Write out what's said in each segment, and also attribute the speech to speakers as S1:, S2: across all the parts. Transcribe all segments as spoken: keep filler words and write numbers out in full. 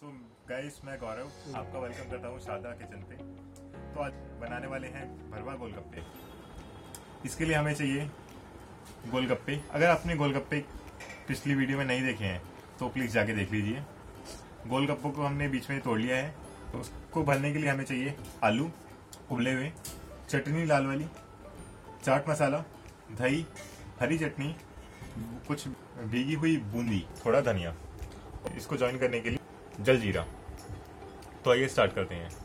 S1: So guys, मैं गौरव आपका welcome करता हूँ शारदा किचन पे। तो आज बनाने वाले हैं भरवा गोलगप्पे। इसके लिए हमें चाहिए गोलगप्पे। अगर आपने गोलगप्पे पिछली वीडियो में नहीं देखे हैं तो प्लीज़ जाके देख लीजिए। गोलगप्पों को हमने बीच में तोड़ लिया है। तो उसको भरने के लिए हमें चाहिए आलू उबले हुए, चटनी लाल वाली, चाट मसाला, दही, हरी चटनी, कुछ भीगी हुई बूंदी, थोड़ा धनिया। इसको ज्वाइन करने के लिए जल जीरा। तो आइए स्टार्ट करते हैं।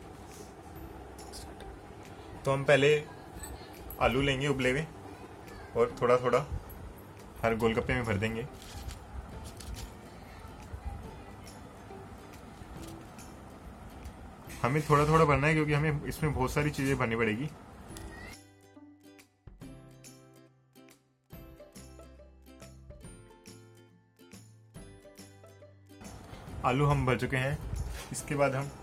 S1: तो हम पहले आलू लेंगे उबले हुए और थोड़ा थोड़ा हर गोलगप्पे में भर देंगे। हमें थोड़ा थोड़ा भरना है क्योंकि हमें इसमें बहुत सारी चीजें भरनी पड़ेगी। आलू हम भर चुके हैं। इसके बाद हम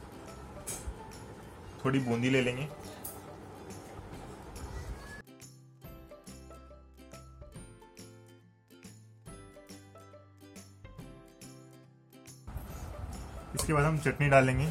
S1: थोड़ी बूंदी ले लेंगे। इसके बाद हम चटनी डालेंगे।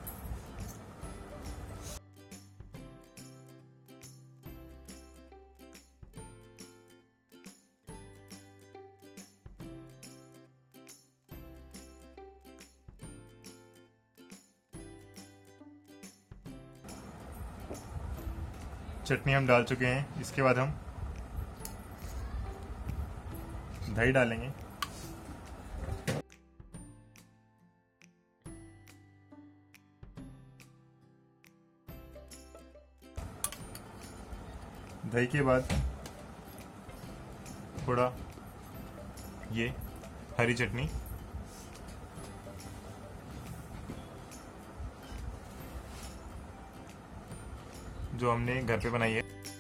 S1: चटनी हम डाल चुके हैं। इसके बाद हम दही डालेंगे। दही के बाद थोड़ा ये हरी चटनी, जो हमने घर पे बनाई है।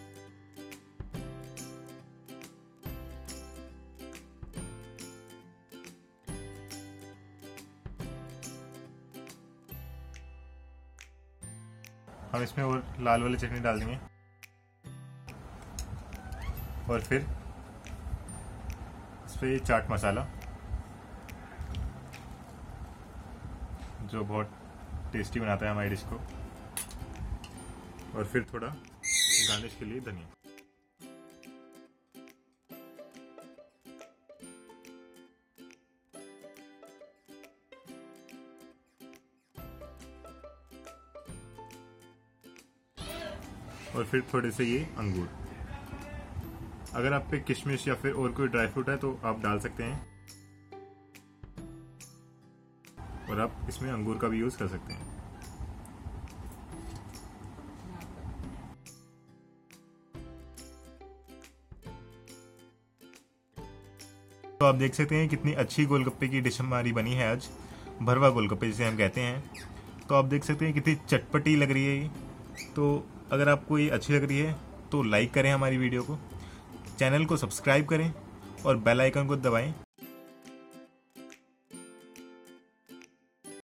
S1: हम इसमें और लाल वाली चटनी डाल देंगे और फिर इस पे चाट मसाला, जो बहुत टेस्टी बनाता है हमारी डिश को, और फिर थोड़ा गार्निश के लिए धनिया। और फिर थोड़े से ये अंगूर। अगर आप पे किशमिश या फिर और कोई ड्राई फ्रूट है तो आप डाल सकते हैं, और आप इसमें अंगूर का भी यूज कर सकते हैं। तो आप देख सकते हैं कितनी अच्छी गोलगप्पे की डिश हमारी बनी है आज, भरवा गोलगप्पे जिसे हम कहते हैं। तो आप देख सकते हैं कितनी चटपटी लग रही है ये। तो अगर आपको ये अच्छी लग रही है तो लाइक करें हमारी वीडियो को, चैनल को सब्सक्राइब करें और बेल आइकन को दबाएं